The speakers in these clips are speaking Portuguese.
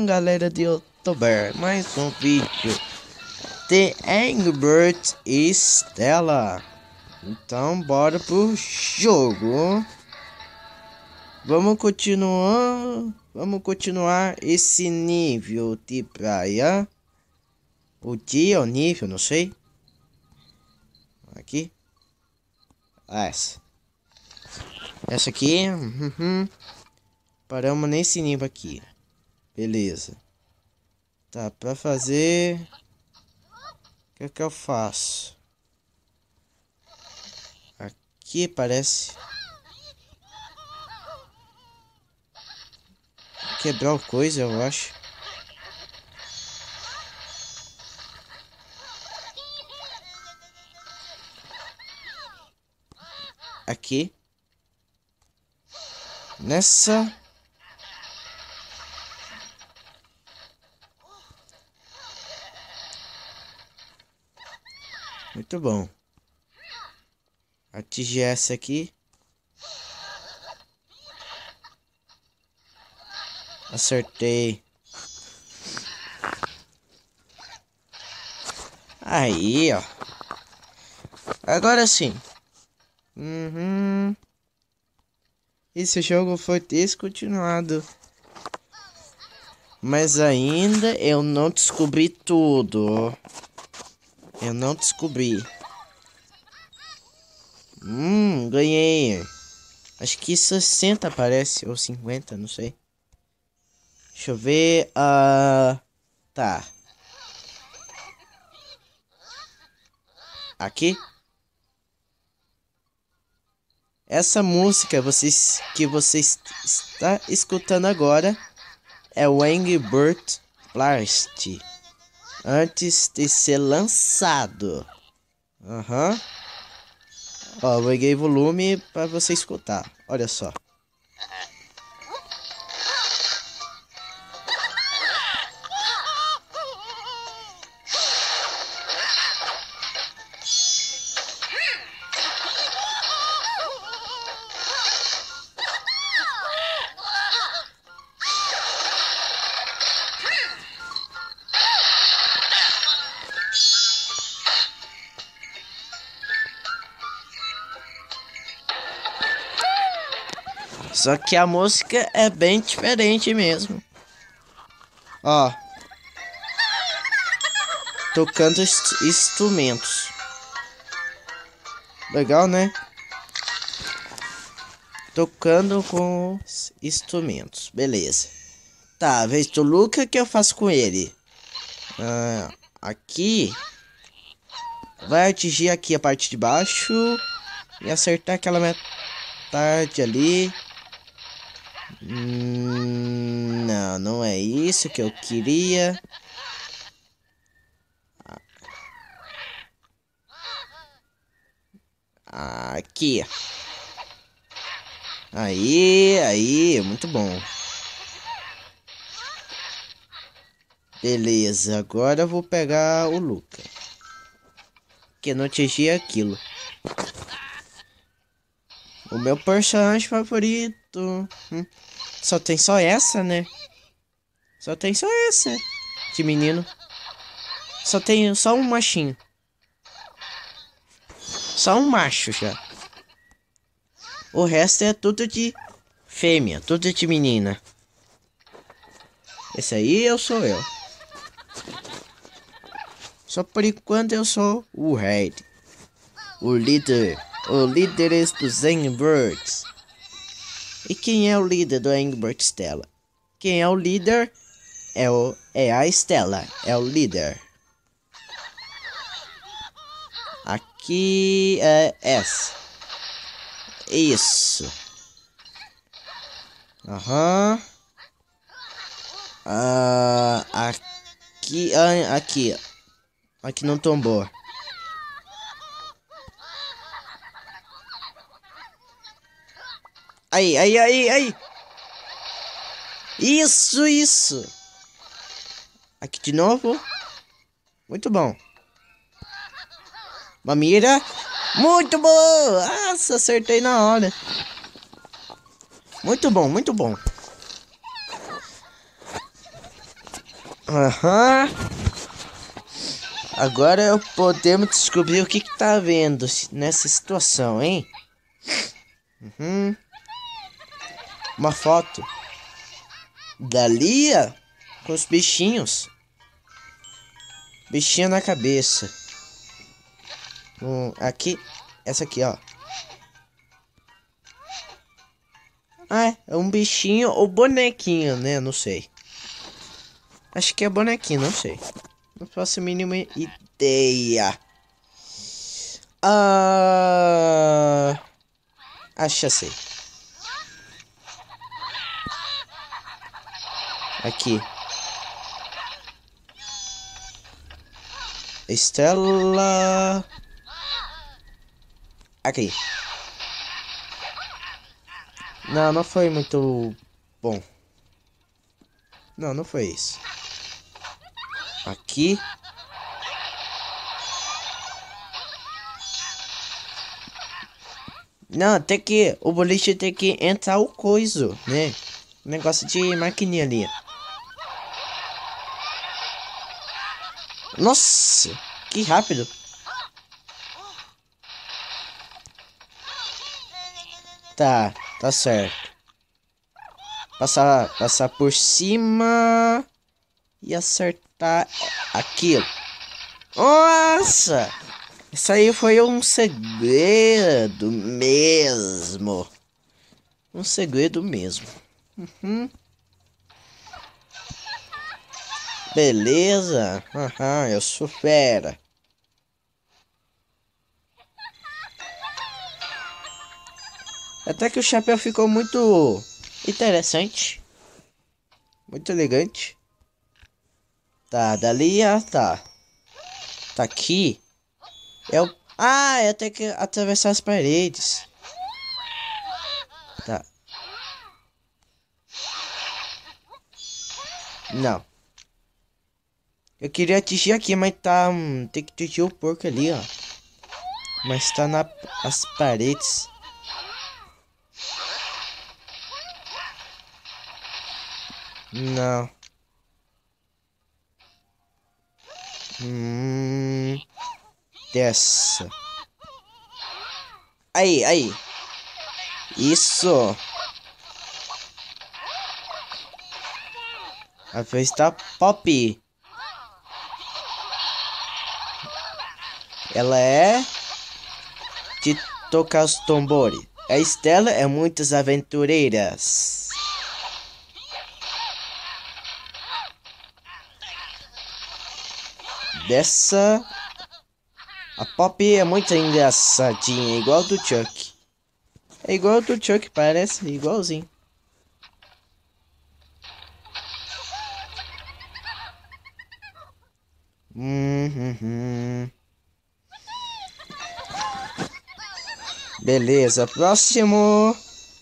galera de youtuber, mais um vídeo de Angry Birds Stella. Então bora pro jogo. Vamos continuar esse nível de praia. O dia, o nível, não sei. Aqui. Essa aqui. Paramos nesse nível aqui. Beleza. Tá, pra fazer... O que é que eu faço? Aqui parece... Quebrar coisa, eu acho. Aqui. Nessa... Muito bom. Atingir essa aqui. Acertei. Aí, ó. Agora sim. Esse jogo foi descontinuado. Mas ainda eu não descobri tudo. Eu não descobri. Ganhei. Acho que 60 parece. Ou 50, não sei. Deixa eu ver. Tá. Aqui. Essa música que você está escutando agora é o Angry Birds Blast. Antes de ser lançado. Ó, eu peguei volume para você escutar. Olha só. Só que a música é bem diferente mesmo. Ó. Tocando instrumentos. Legal, né? Tocando com os instrumentos. Beleza. Tá, a vez do Luca, que eu faço com ele? Aqui. Vai atingir aqui a parte de baixo. E acertar aquela metade ali. Não, não é isso que eu queria. Aqui. Aí, muito bom. Beleza, agora eu vou pegar o Luca. Que não atingi aquilo. O meu personagem favorito. Só tem só essa, né? Só tem só essa. De menino. Só tem só um machinho. Só um macho já. O resto é tudo de fêmea, tudo de menina. Esse aí sou eu. Só por enquanto eu sou o Head. O líder. O líder dos Angry Birds. E quem é o líder do Angry Birds Stella? Quem é o líder é a Stella. É o líder. Aqui é essa. Isso. Aqui. Aqui não tombou. Aí. Isso. Aqui de novo. Muito bom. Uma mira. Muito bom. Nossa, acertei na hora. Muito bom. Aham. Agora podemos descobrir o que tá havendo nessa situação, hein? Uma foto da Lia com os bichinhos. Bichinho na cabeça. Aqui. Essa aqui, ó. Ah, é um bichinho ou bonequinho, né? Não sei. Acho que é bonequinho, não sei. Não faço a mínima ideia. Acho que sei. Aqui. Estela. Aqui. Não, não foi muito bom. Não, não foi isso. Aqui. Não, tem que... O boliche tem que entrar o coiso, né? Negócio de maquininha ali. Nossa, que rápido. Tá certo. Passar por cima e acertar aquilo. Nossa! Isso aí foi um segredo mesmo. Um segredo mesmo. Beleza. Aham, eu sou fera. Até que o chapéu ficou muito interessante. Muito elegante. Tá, dali tá. Tá aqui. Eu tenho que atravessar as paredes. Tá. Não. Eu queria atingir aqui, mas tá... tem que atingir o porco ali, ó. Mas tá nas paredes. Não. Dessa. Aí. Isso. A vez tá Pop. Ela é de tocar os tambores. A Estela é muitas aventureiras. Dessa. A Pop é muito engraçadinha, igual do Chuck. É igual do Chuck, parece igualzinho. Beleza, próximo.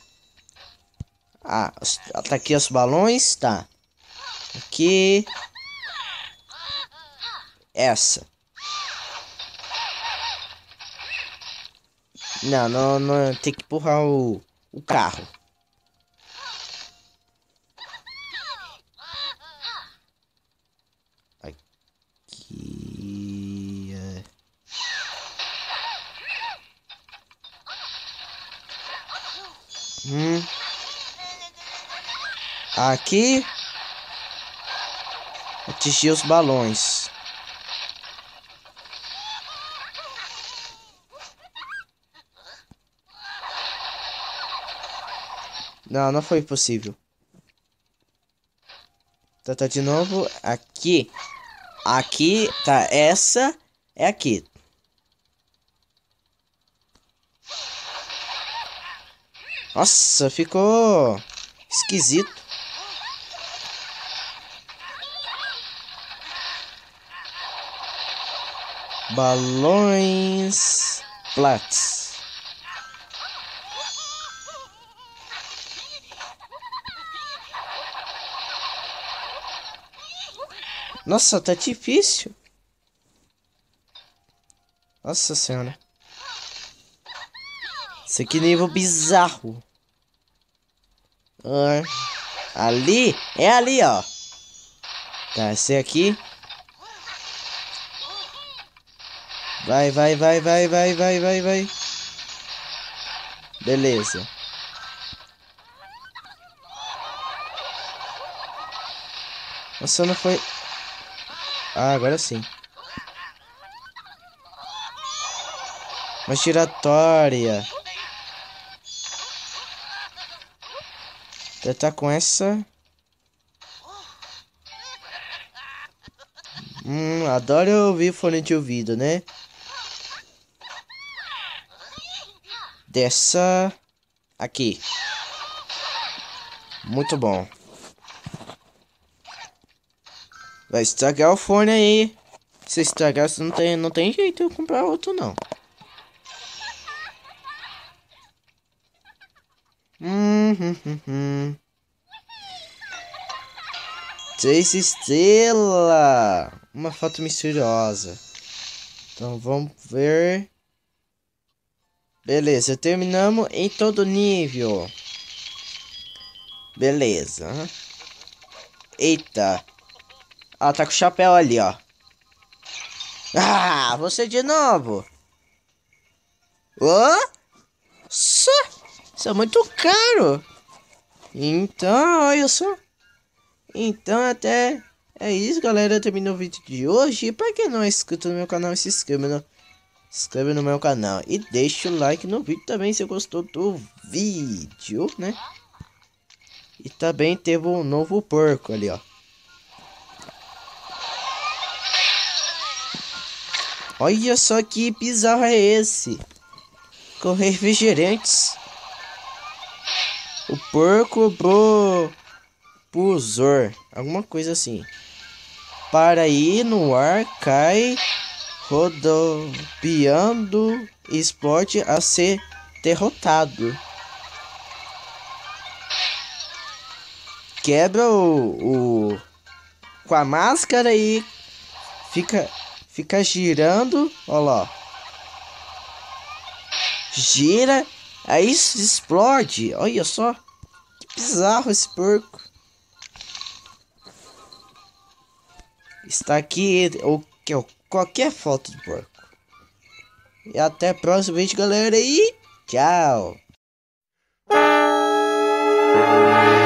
Tá aqui os balões, tá. Aqui. Essa. Não, tem que empurrar o carro. Aqui. Aqui. Atingir os balões. Não foi possível. Tá de novo. Aqui. Aqui, tá. Essa é aqui. Nossa, ficou esquisito. Balões Platts. Nossa, tá difícil. Nossa senhora. Isso aqui é nível bizarro. Ali, é ali, ó. Tá, esse aqui. Vai, vai, vai, vai, vai, vai, vai, vai. Beleza. Nossa, não foi... Ah, agora sim. Uma giratória. Tentar com essa. Adoro ouvir fone de ouvido, né? Dessa aqui. Muito bom. Vai estragar o fone aí. Se estragar, não tem jeito de eu comprar outro, não. Três estrelas. Uma foto misteriosa. Então vamos ver. Beleza, terminamos em todo nível. Beleza. Eita. Ah, tá com o chapéu ali, ó. Ah, você de novo. Ô? Isso é muito caro. Então, olha só. Então, até... É isso, galera. Terminou o vídeo de hoje. E pra quem não é inscrito no meu canal, se inscreve no meu canal. E deixa o like no vídeo também, se gostou do vídeo, né? E também teve um novo porco ali, ó. Olha só que bizarro é esse. Com refrigerantes. O porco propulsor. Alguma coisa assim. Para ir no ar, cai rodopiando, esporte a ser derrotado. Quebra com a máscara e fica girando, ó lá. Gira, aí explode. Olha só, que bizarro esse porco. Está aqui qualquer foto do porco. E até o próximo vídeo, galera, e tchau.